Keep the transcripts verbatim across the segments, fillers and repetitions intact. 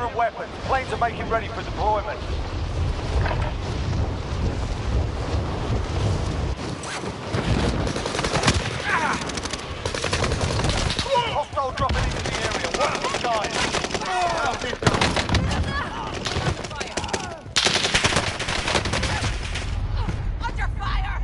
and weapons. Planes are making ready for deployment. Hostile dropping into the area. Watch the skies. Under fire!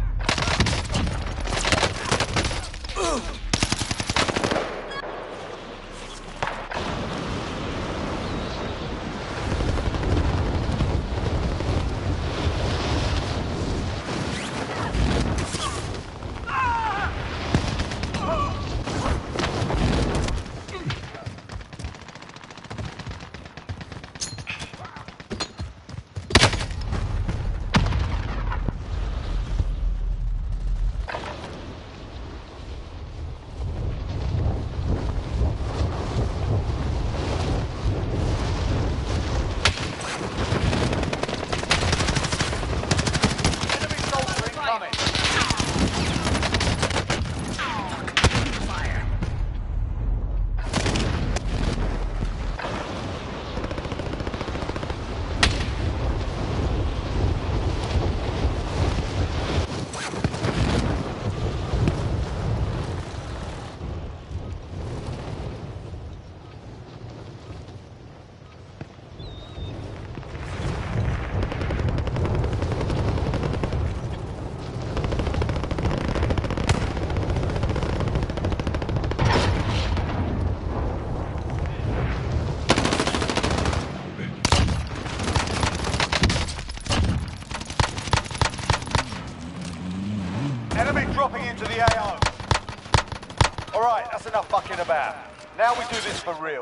Enemy dropping into the A O. Alright, that's enough fucking about. Now we do this for real.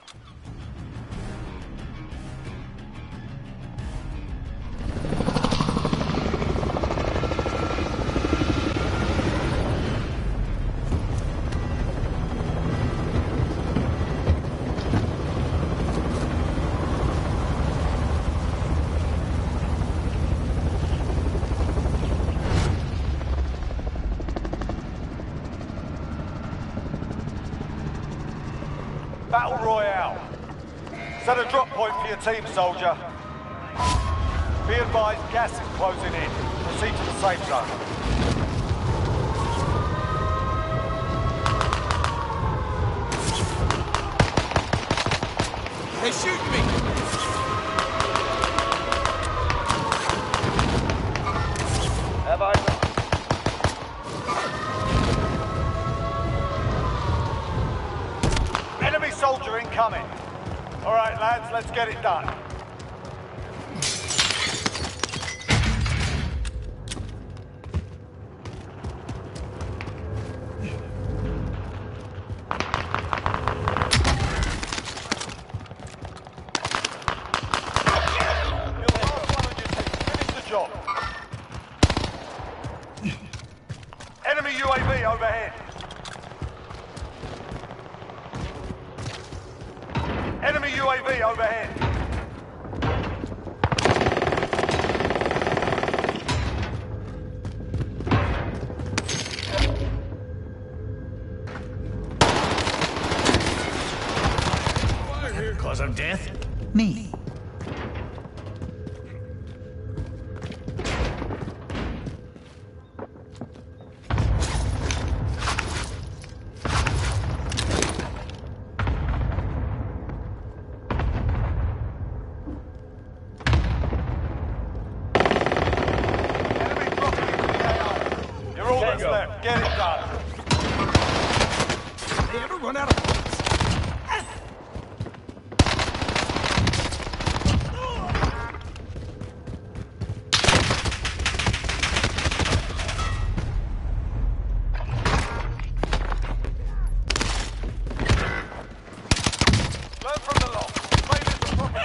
Battle Royale. Set a drop point for your team, soldier. Be advised, gas is closing in. Proceed to the safe zone. They're shooting me! Have I got? Enemy soldier incoming. All right, lads, let's get it done. Enemy U A V overhead. Enemy U A V overhead. Cause of death? Me. Left. Get it done. They ever run out of bullets? Learn from the loss. Failure to proper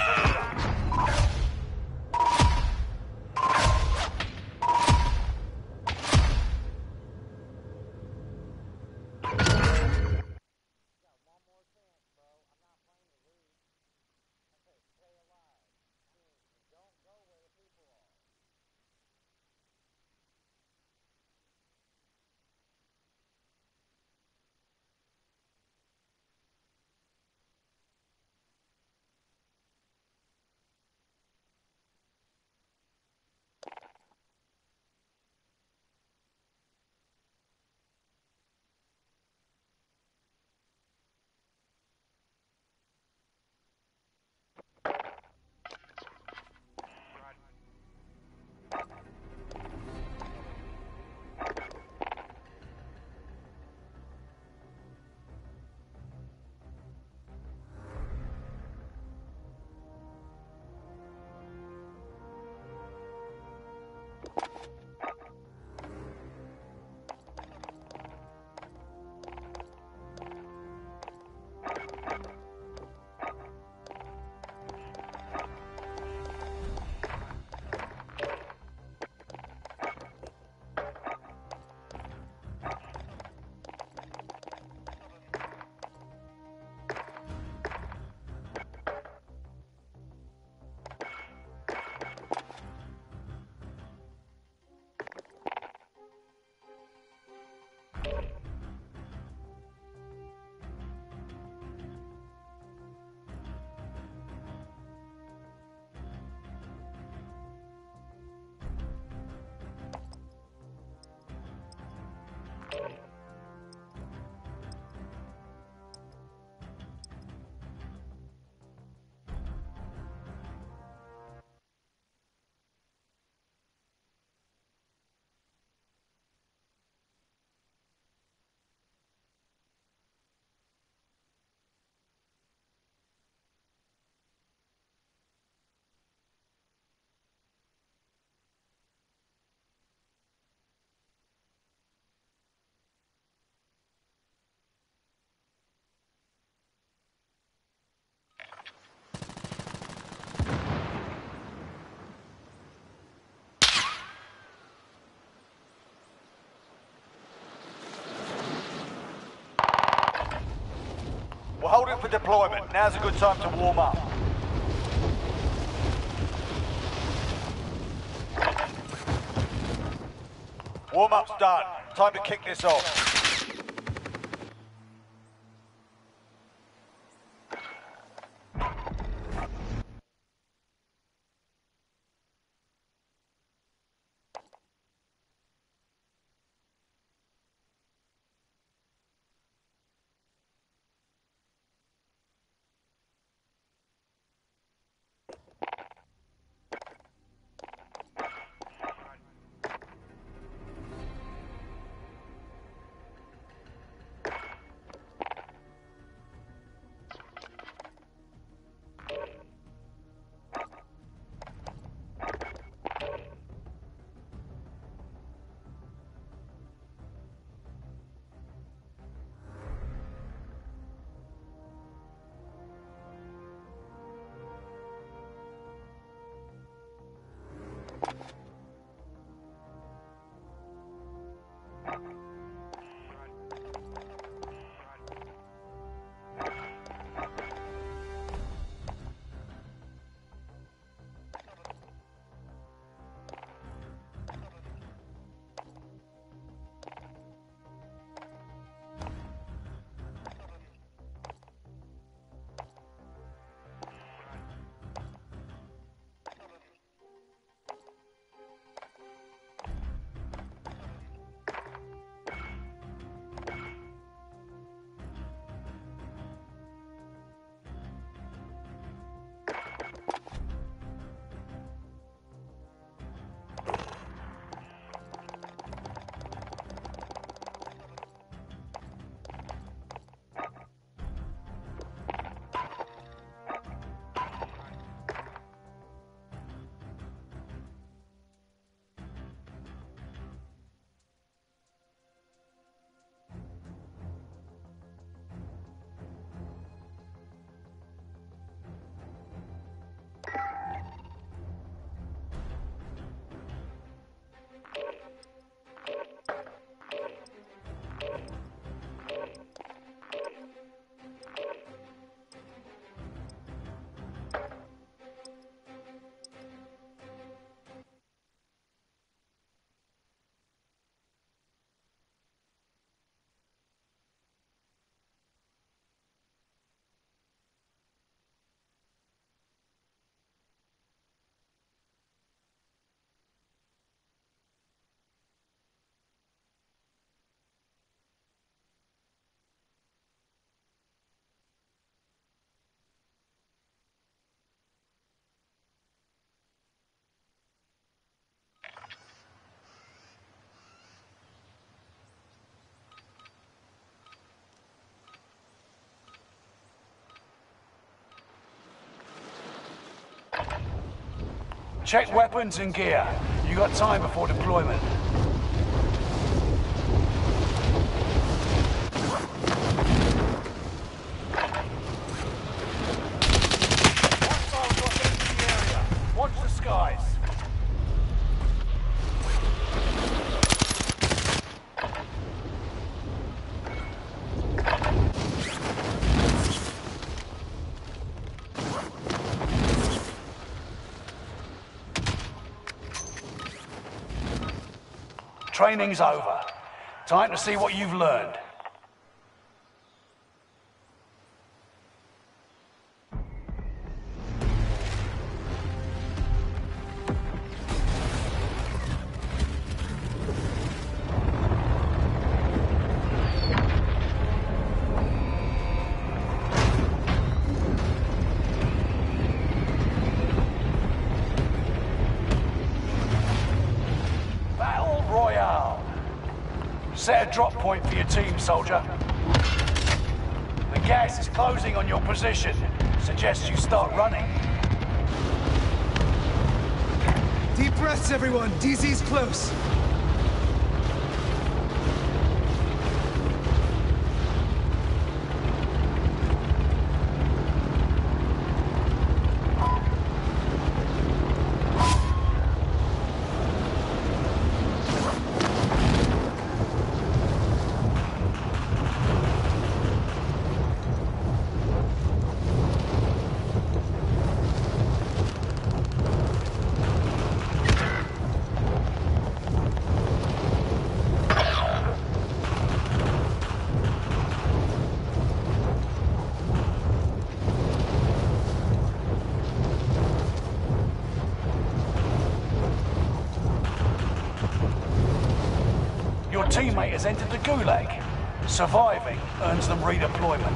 We're holding for deployment. Now's a good time to warm up. Warm-up's done. Time to kick this off. Check weapons and gear. You got time before deployment. Watch the skies. Training's over. Time to see what you've learned. Set a drop point for your team, soldier. The gas is closing on your position. Suggest you start running. Deep breaths, everyone. D Z's close. teammate has entered the Gulag. Surviving earns them redeployment.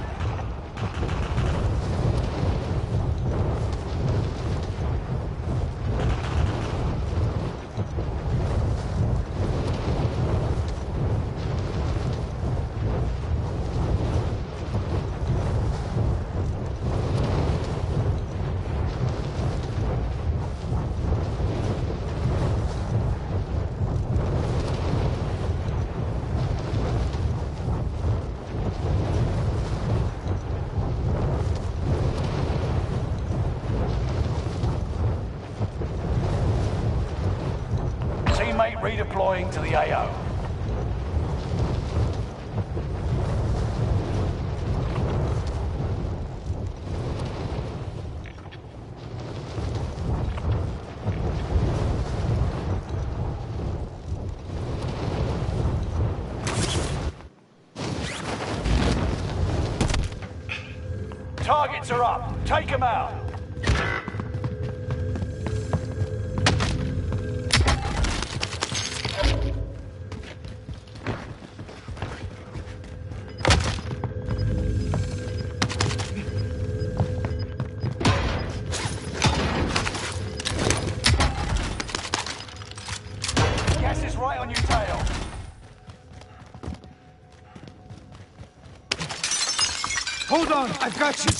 Teammate redeploying to the A O. Targets are up. Take them out. Gas is right on your tail. Hold on, I've got you.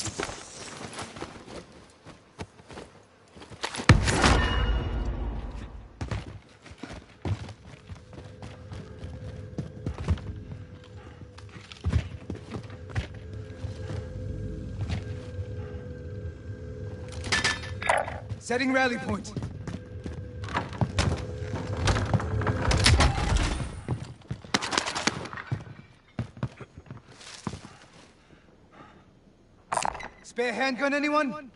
Setting rally point. Spare handgun, anyone?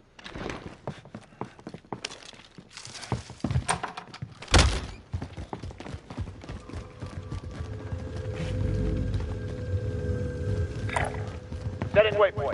Setting waypoint.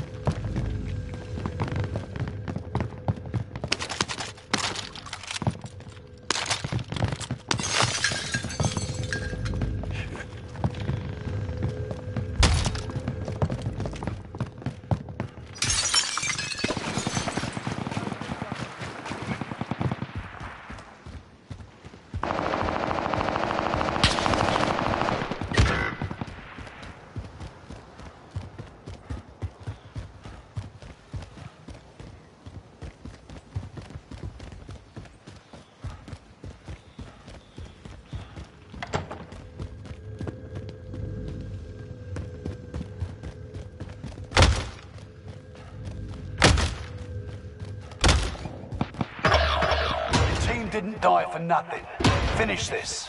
Didn't die for nothing. Finish this.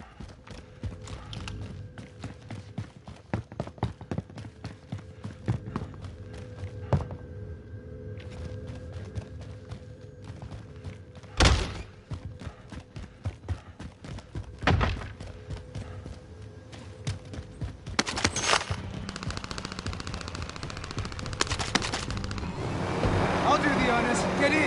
I'll do the honors. Get in.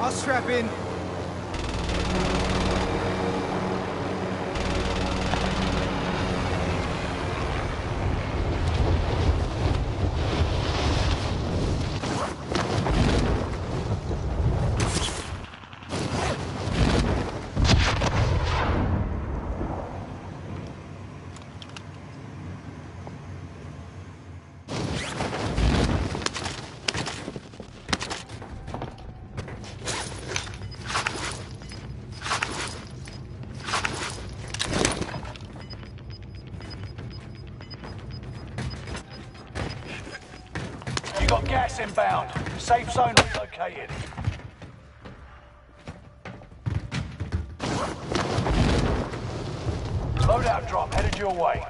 I'll strap in. Got gas inbound. Safe zone relocated. Loadout drop headed your way.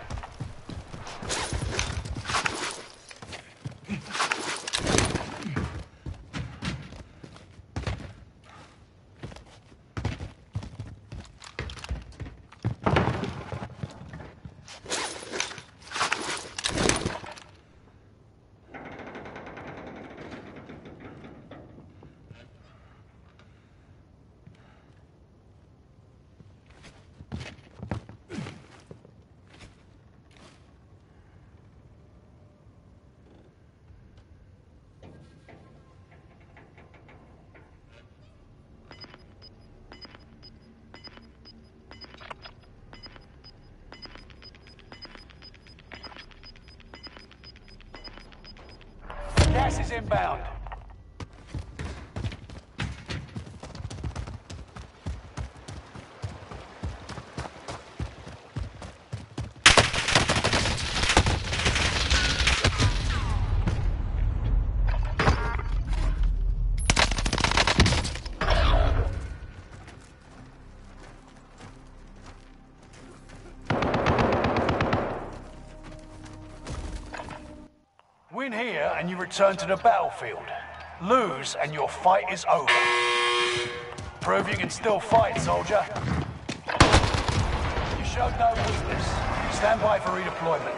Gas is inbound. Win here and you return to the battlefield. Lose and your fight is over. Prove you can still fight, soldier. You showed no weakness. Stand by for redeployment.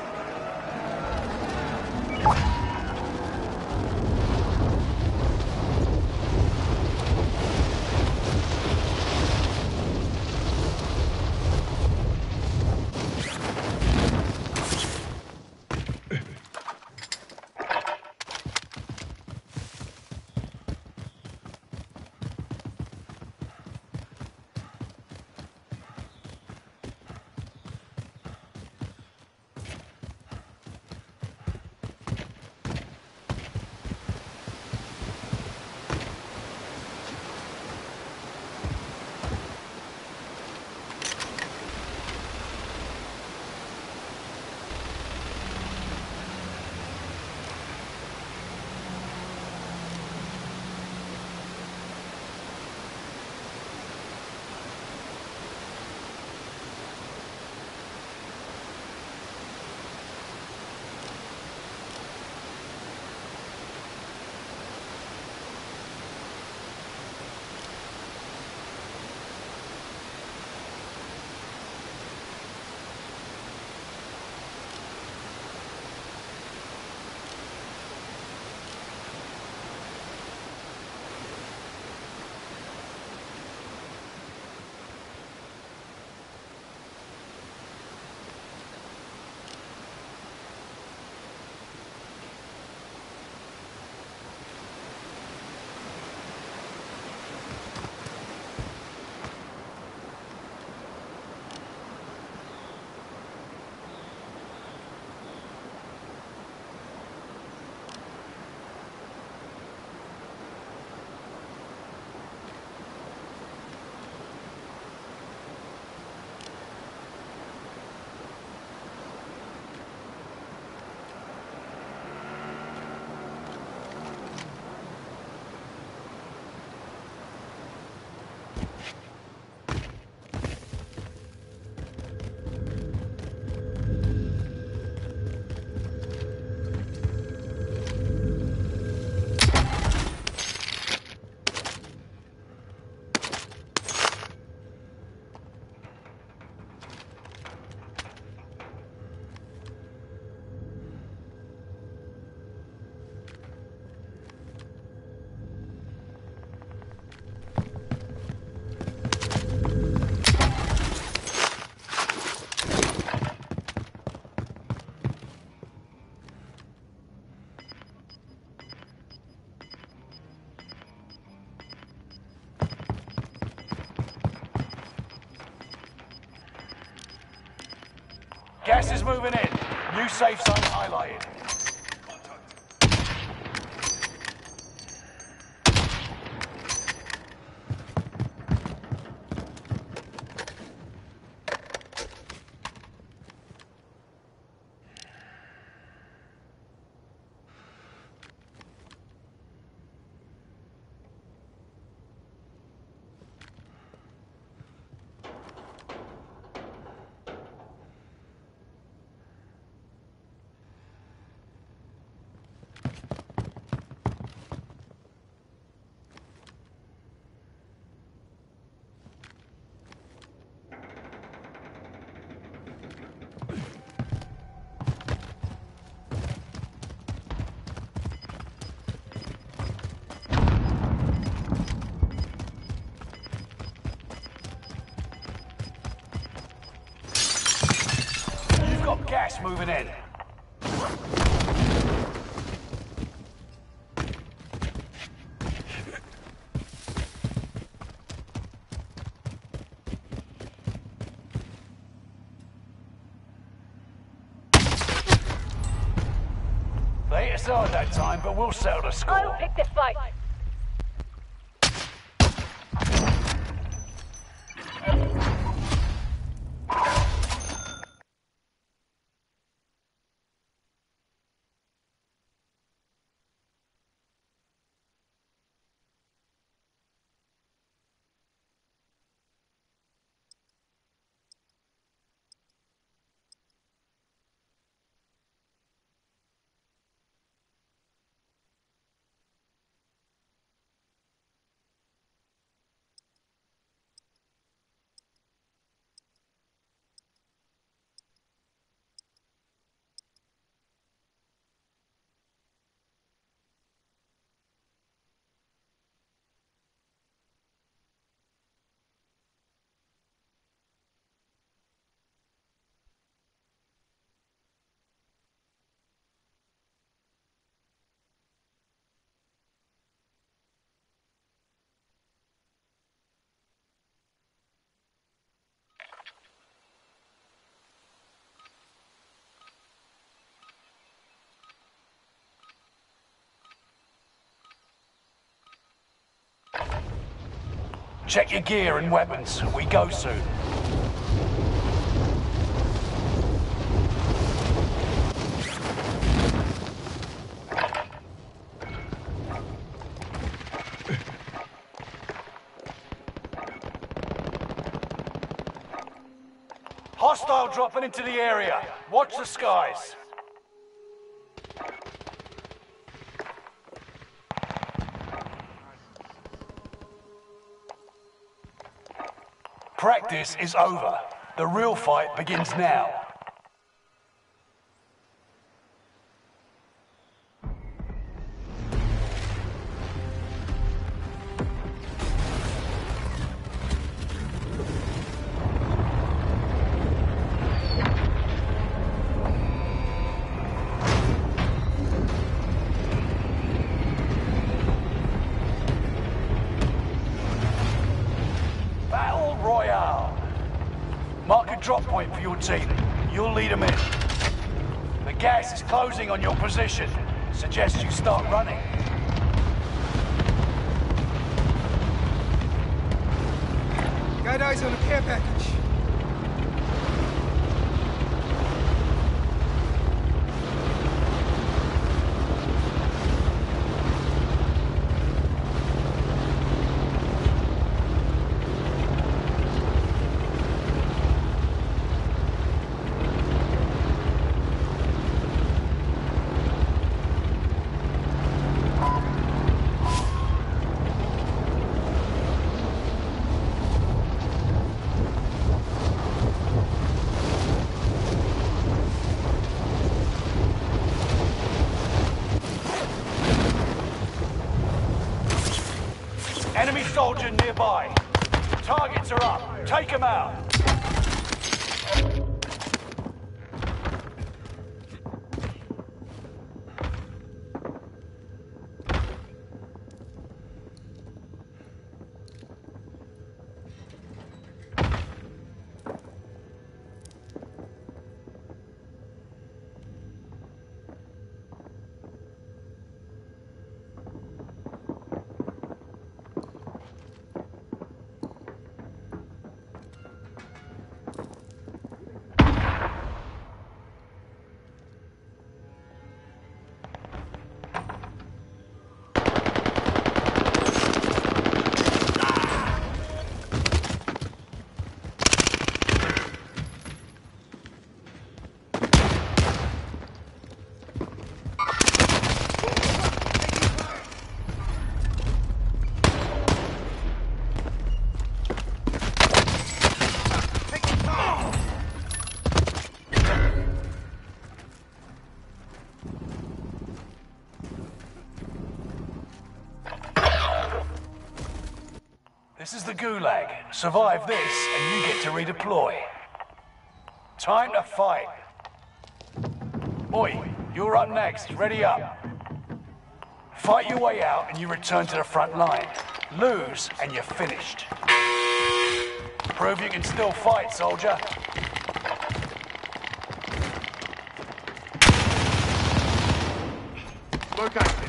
Gas is moving in. New safe zone highlighted. Gas moving in. They hit us hard that time, but we'll settle the score. I'll pick the fight. Check your gear and weapons. We go soon. Hostile dropping into the area. Watch the skies. Practice is over. The real fight begins now. Mark a drop point for your team. You'll lead them in. The gas is closing on your position. Suggest you start running. Got eyes on a care package. Enemy soldier nearby. Targets are up. Take them out. This is the Gulag. Survive this, and you get to redeploy. Time to fight. Oi, you're up next. Ready up. Fight your way out, and you return to the front line. Lose, and you're finished. Prove you can still fight, soldier. Located.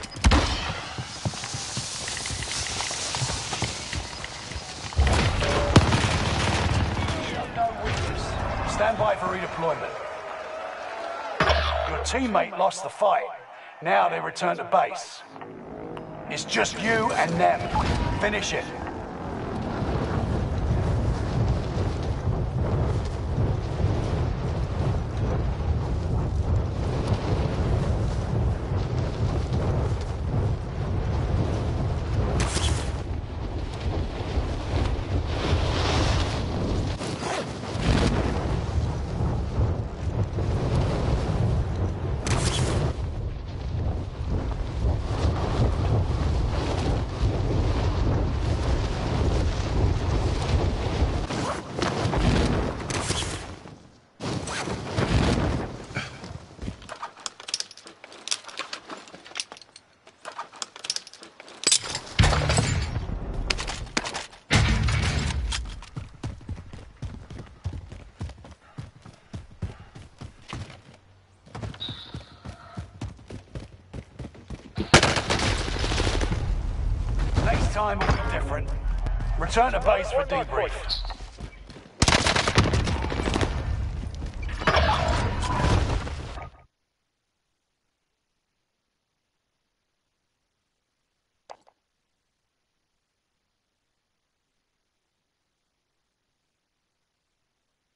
No weakness. Stand by for redeployment. Your teammate lost the fight. Now they return to base. It's just you and them. Finish it. Next time will be different. Return to base for debrief.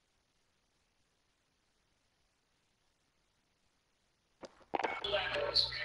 Echoes.